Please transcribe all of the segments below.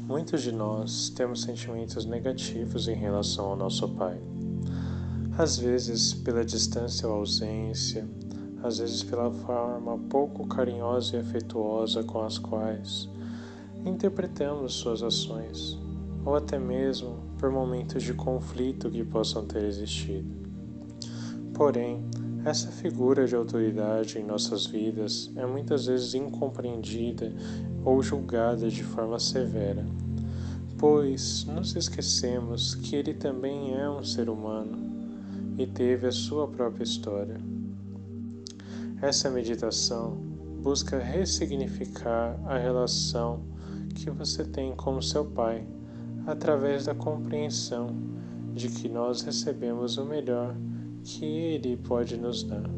Muitos de nós temos sentimentos negativos em relação ao nosso pai. Às vezes pela distância ou ausência, às vezes pela forma pouco carinhosa e afetuosa com as quais interpretamos suas ações, ou até mesmo por momentos de conflito que possam ter existido. Porém, essa figura de autoridade em nossas vidas é muitas vezes incompreendida ou julgada de forma severa, pois nos esquecemos que ele também é um ser humano e teve a sua própria história. Essa meditação busca ressignificar a relação que você tem com seu pai, através da compreensão de que nós recebemos o melhor que ele pode nos dar.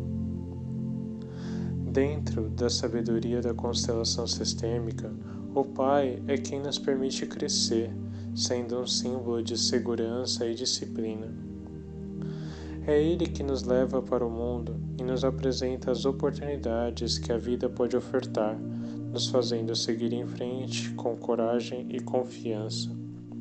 Dentro da sabedoria da constelação sistêmica, o pai é quem nos permite crescer, sendo um símbolo de segurança e disciplina. É ele que nos leva para o mundo e nos apresenta as oportunidades que a vida pode ofertar, nos fazendo seguir em frente com coragem e confiança.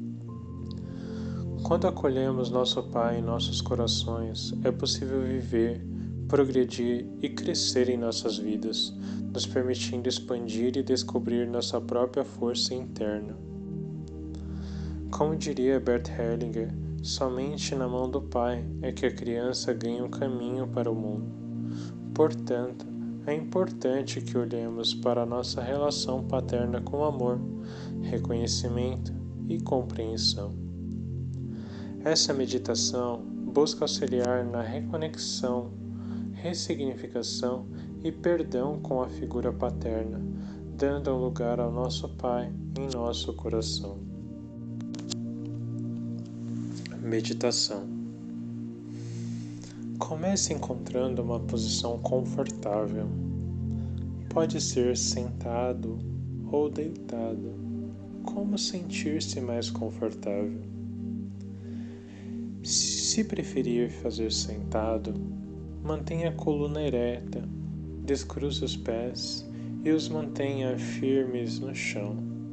Quando acolhemos nosso Pai em nossos corações, é possível viver, progredir e crescer em nossas vidas, nos permitindo expandir e descobrir nossa própria força interna. Como diria Bert Hellinger, somente na mão do Pai é que a criança ganha um caminho para o mundo. Portanto, é importante que olhemos para a nossa relação paterna com amor, reconhecimento e compreensão. Essa meditação busca auxiliar na reconexão, ressignificação e perdão com a figura paterna, dando um lugar ao nosso Pai em nosso coração. Meditação. Comece encontrando uma posição confortável. Pode ser sentado ou deitado, como sentir-se mais confortável. Se preferir fazer sentado, mantenha a coluna ereta, descruze os pés e os mantenha firmes no chão.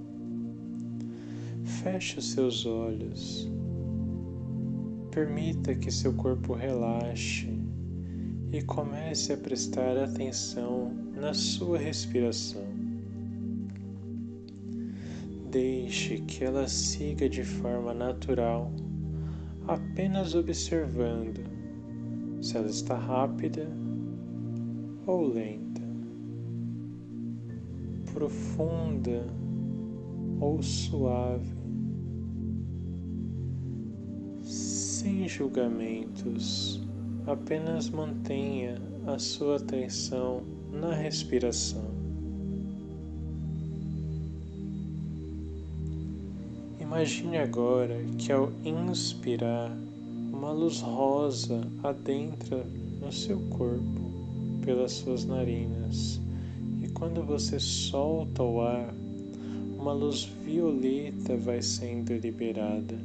Feche os seus olhos. Permita que seu corpo relaxe e comece a prestar atenção na sua respiração. Deixe que ela siga de forma natural, apenas observando se ela está rápida ou lenta, profunda ou suave, sem julgamentos. Apenas mantenha a sua atenção na respiração. Imagine agora que ao inspirar, uma luz rosa adentra no seu corpo pelas suas narinas, e quando você solta o ar, uma luz violeta vai sendo liberada.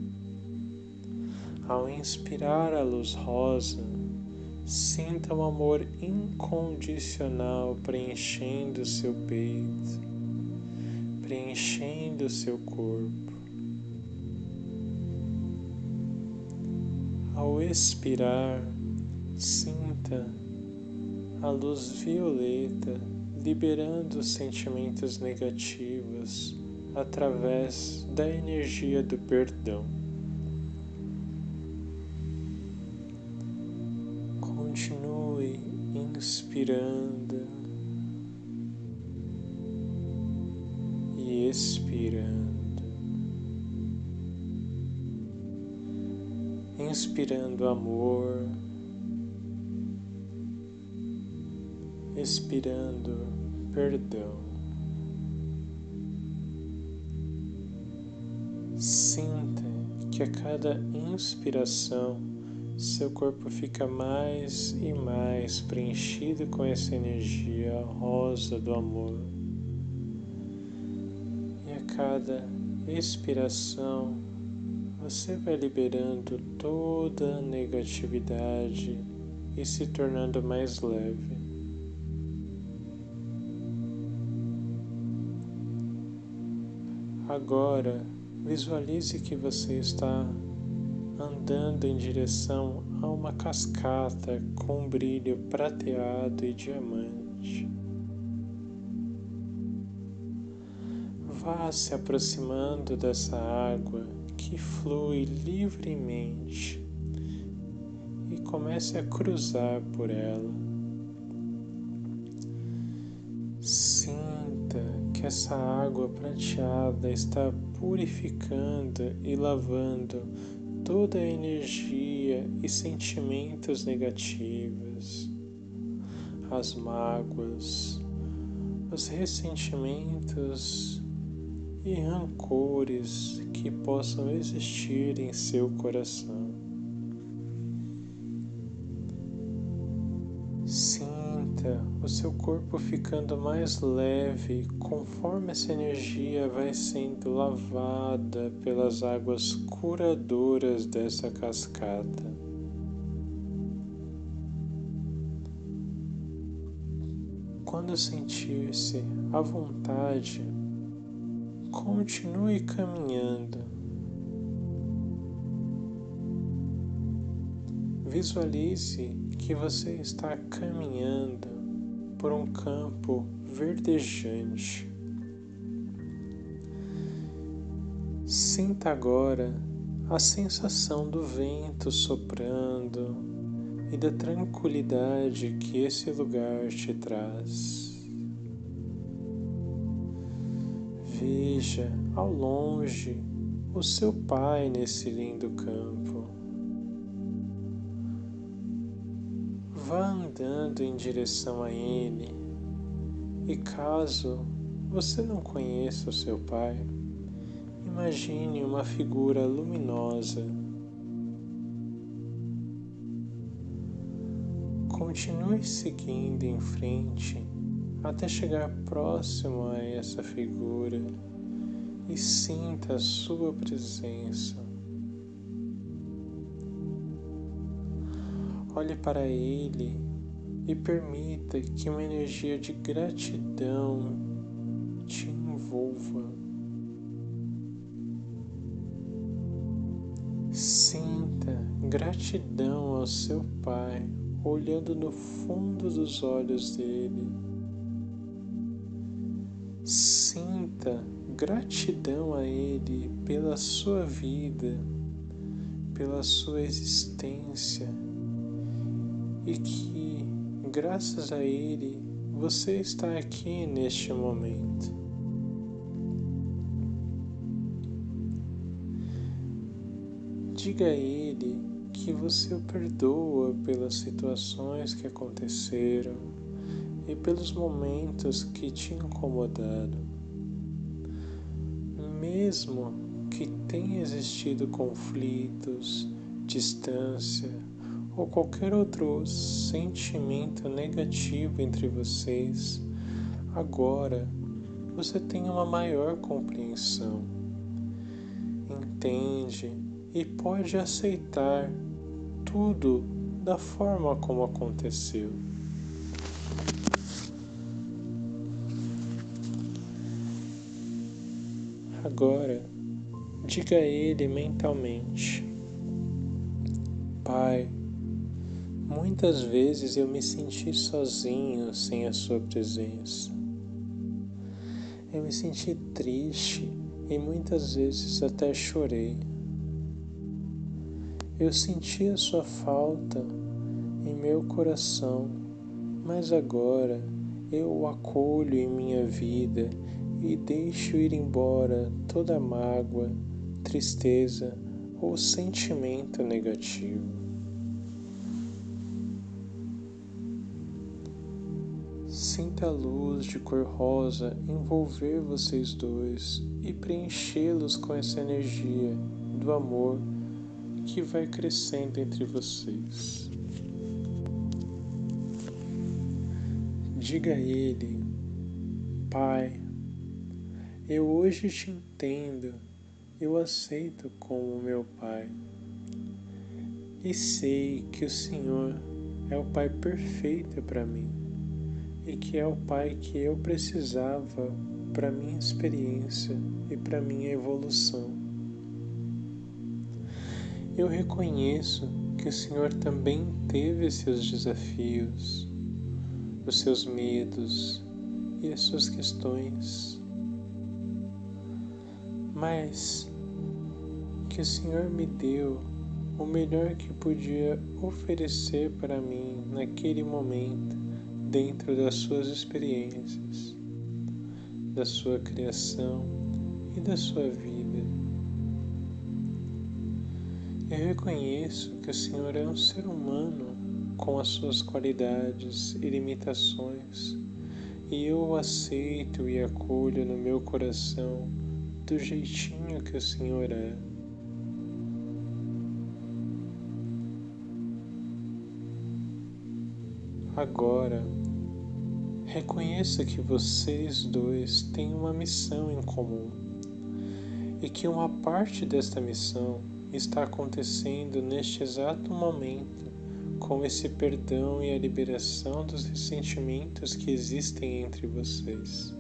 Ao inspirar a luz rosa, sinta o amor incondicional preenchendo seu peito, preenchendo seu corpo. Ao expirar, sinta a luz violeta liberando os sentimentos negativos através da energia do perdão. Continue inspirando e expirando. Inspirando amor, expirando perdão. Sinta que a cada inspiração seu corpo fica mais e mais preenchido com essa energia rosa do amor. E a cada expiração, você vai liberando toda a negatividade e se tornando mais leve. Agora, visualize que você está andando em direção a uma cascata com brilho prateado e diamante. Vá se aproximando dessa água que flui livremente e comece a cruzar por ela. Sinta que essa água prateada está purificando e lavando toda a energia e sentimentos negativos, as mágoas, os ressentimentos e rancores que possam existir em seu coração. Sinta o seu corpo ficando mais leve conforme essa energia vai sendo lavada pelas águas curadoras dessa cascata. Quando sentir-se à vontade, continue caminhando. Visualize que você está caminhando por um campo verdejante. Sinta agora a sensação do vento soprando e da tranquilidade que esse lugar te traz. Veja ao longe o seu pai nesse lindo campo. Vá andando em direção a ele e caso você não conheça o seu pai, imagine uma figura luminosa. Continue seguindo em frente até chegar próximo a essa figura e sinta a sua presença. Olhe para ele e permita que uma energia de gratidão te envolva. Sinta gratidão ao seu Pai, olhando no fundo dos olhos dele. Sinta gratidão a ele pela sua vida, pela sua existência. E que, graças a Ele, você está aqui neste momento. Diga a Ele que você o perdoa pelas situações que aconteceram e pelos momentos que te incomodaram. Mesmo que tenha existido conflitos, distância, ou qualquer outro sentimento negativo entre vocês, agora você tem uma maior compreensão, entende e pode aceitar tudo da forma como aconteceu. Agora, diga a ele mentalmente: Pai, muitas vezes eu me senti sozinho sem a sua presença. Eu me senti triste e muitas vezes até chorei. Eu senti a sua falta em meu coração, mas agora eu o acolho em minha vida e deixo ir embora toda mágoa, tristeza ou sentimento negativo. Sinta a luz de cor rosa envolver vocês dois e preenchê-los com essa energia do amor que vai crescendo entre vocês. Diga a ele: Pai, eu hoje te entendo, eu aceito como meu Pai. E sei que o Senhor é o Pai perfeito para mim. e que é o Pai que eu precisava para minha experiência e para minha evolução. Eu reconheço que o Senhor também teve seus desafios, os seus medos e as suas questões, mas que o Senhor me deu o melhor que podia oferecer para mim naquele momento, dentro das suas experiências, da sua criação e da sua vida. Eu reconheço que o Senhor é um ser humano com as suas qualidades e limitações, e eu o aceito e acolho no meu coração do jeitinho que o Senhor é. Agora, reconheça que vocês dois têm uma missão em comum e que uma parte desta missão está acontecendo neste exato momento com esse perdão e a liberação dos ressentimentos que existem entre vocês.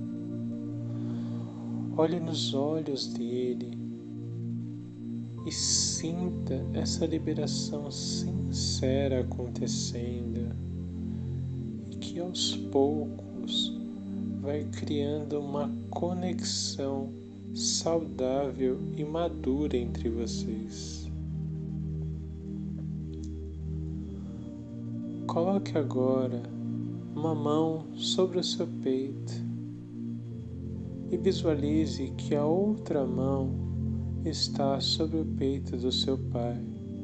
Olhe nos olhos dele e sinta essa liberação sincera acontecendo e que aos poucos vai criando uma conexão saudável e madura entre vocês. Coloque agora uma mão sobre o seu peito e visualize que a outra mão está sobre o peito do seu pai,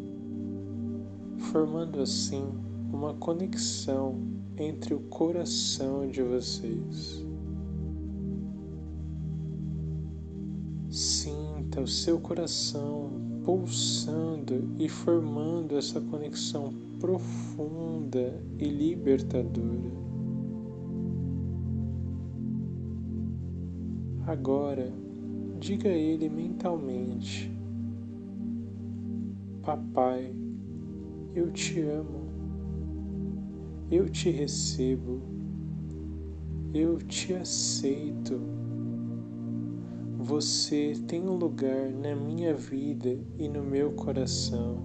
formando assim uma conexão entre o coração de vocês. Sinta o seu coração pulsando e formando essa conexão profunda e libertadora. Agora, diga a ele mentalmente: Papai, eu te amo, eu te recebo, eu te aceito. Você tem um lugar na minha vida e no meu coração.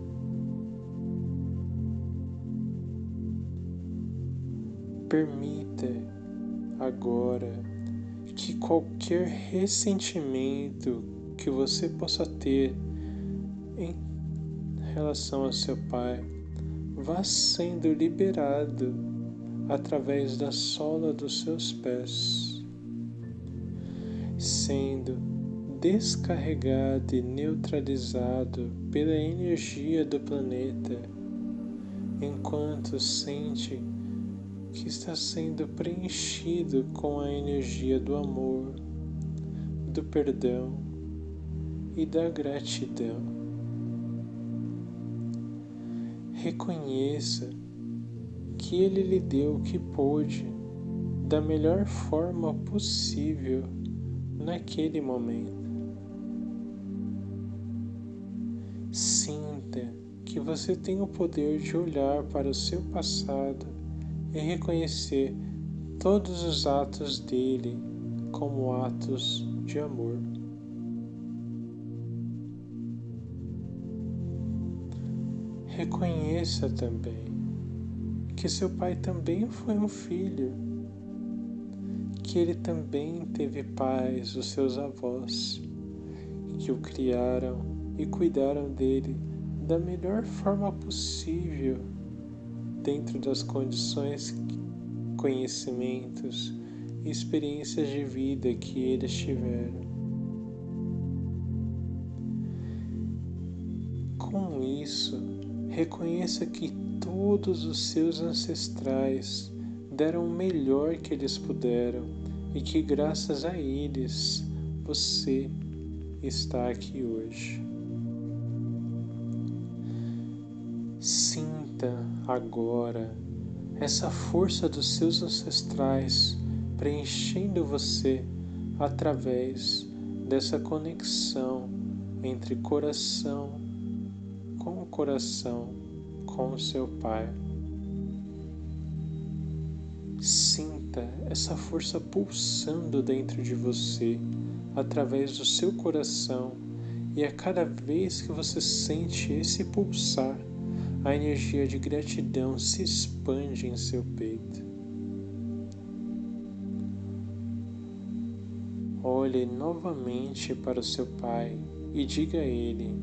Permita agora que qualquer ressentimento que você possa ter em relação ao seu pai vá sendo liberado através da sola dos seus pés, sendo descarregado e neutralizado pela energia do planeta, enquanto sente que está sendo preenchido com a energia do amor, do perdão e da gratidão. Reconheça que Ele lhe deu o que pôde da melhor forma possível naquele momento. Sinta que você tem o poder de olhar para o seu passado e reconhecer todos os atos dele como atos de amor. Reconheça também que seu pai também foi um filho, que ele também teve pais, os seus avós, que o criaram e cuidaram dele da melhor forma possível, dentro das condições, conhecimentos e experiências de vida que eles tiveram. Com isso, reconheça que todos os seus ancestrais deram o melhor que eles puderam e que graças a eles você está aqui hoje. Sinta agora essa força dos seus ancestrais preenchendo você através dessa conexão entre coração com o seu pai. Sinta essa força pulsando dentro de você, através do seu coração, e a cada vez que você sente esse pulsar, a energia de gratidão se expande em seu peito. Olhe novamente para o seu pai e diga a ele: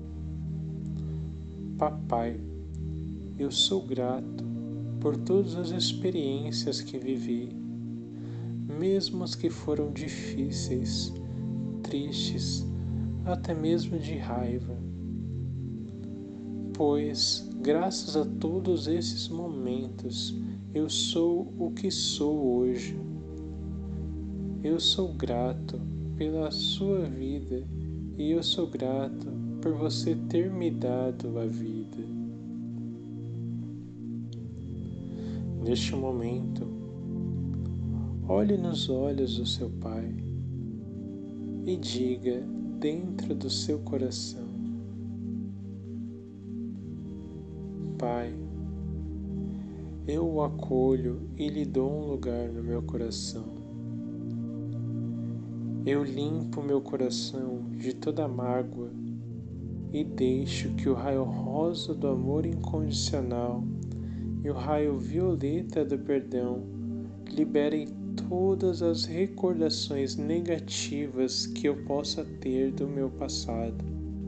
Papai, eu sou grato por todas as experiências que vivi, mesmo as que foram difíceis, tristes, até mesmo de raiva. Pois, graças a todos esses momentos, eu sou o que sou hoje. Eu sou grato pela sua vida e eu sou grato por você ter me dado a vida. Neste momento, olhe nos olhos do seu pai e diga dentro do seu coração: Pai, eu o acolho e lhe dou um lugar no meu coração. Eu limpo meu coração de toda mágoa e deixo que o raio rosa do amor incondicional e o raio violeta do perdão liberem todas as recordações negativas que eu possa ter do meu passado.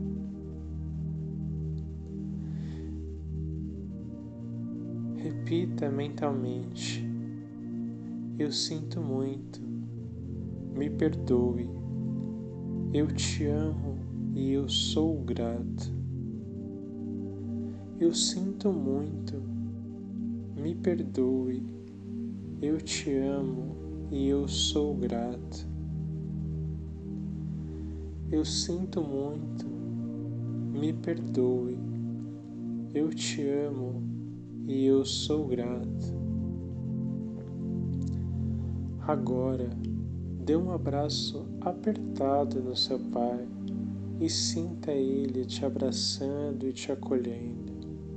Repita mentalmente: eu sinto muito, me perdoe, eu te amo e eu sou grato. Eu sinto muito, me perdoe, eu te amo e eu sou grato. Eu sinto muito, me perdoe, eu te amo e eu sou grato. Agora, dê um abraço apertado no seu pai e sinta ele te abraçando e te acolhendo.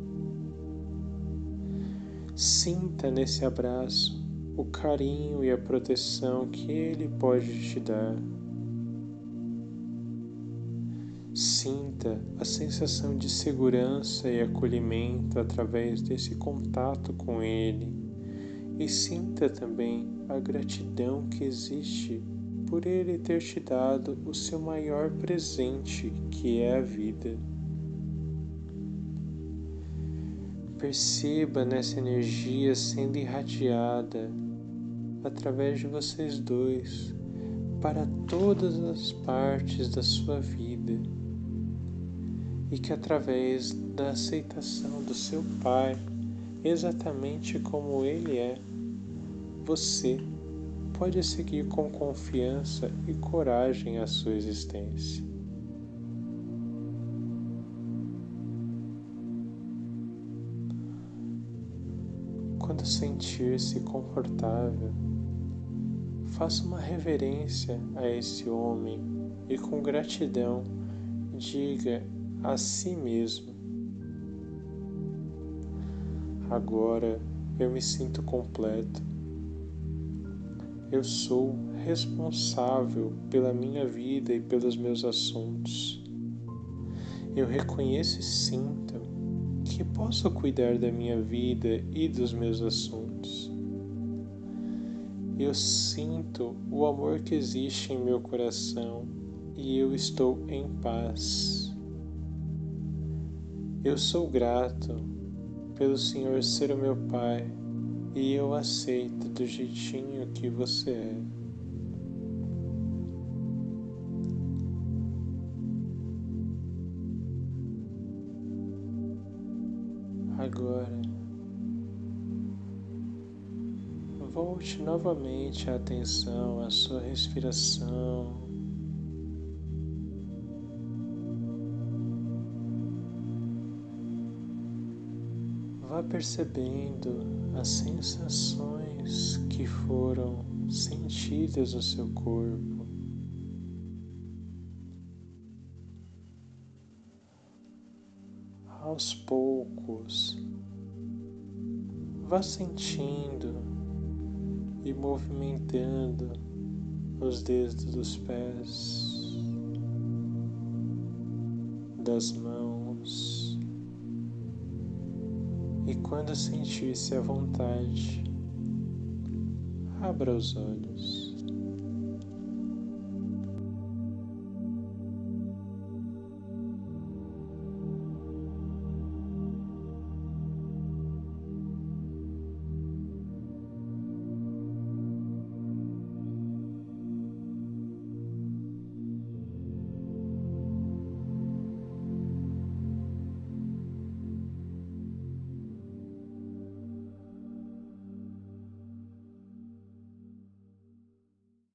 Sinta nesse abraço o carinho e a proteção que ele pode te dar. Sinta a sensação de segurança e acolhimento através desse contato com ele. E sinta também a gratidão que existe por ele ter te dado o seu maior presente, que é a vida. Perceba nessa energia sendo irradiada através de vocês dois para todas as partes da sua vida, e que através da aceitação do seu pai, exatamente como ele é, você pode seguir com confiança e coragem a sua existência. Quando sentir-se confortável, faça uma reverência a esse homem e com gratidão diga a si mesmo: agora eu me sinto completo. Eu sou responsável pela minha vida e pelos meus assuntos. Eu reconheço e sinto que posso cuidar da minha vida e dos meus assuntos. Eu sinto o amor que existe em meu coração e eu estou em paz. Eu sou grato pelo Senhor ser o meu Pai e eu aceito do jeitinho que você é. Agora, volte novamente a atenção à sua respiração. Vá percebendo as sensações que foram sentidas no seu corpo. Aos poucos, vá sentindo e movimentando os dedos dos pés, das mãos. E quando sentir-se à vontade, abra os olhos.